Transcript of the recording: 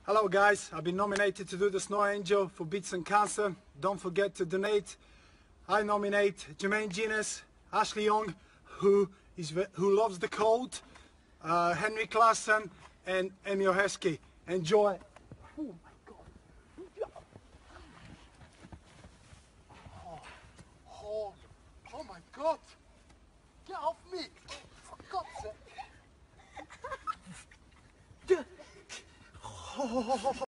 Hello guys, I've been nominated to do the Snow Angel for Beatson Cancer. Don't forget to donate. I nominate Jermaine Guinness, Ashley Young, who loves the cold, Henry Klassen and Emil Heskey. Enjoy. Oh my God. Oh my God. Get off me. For God's sake.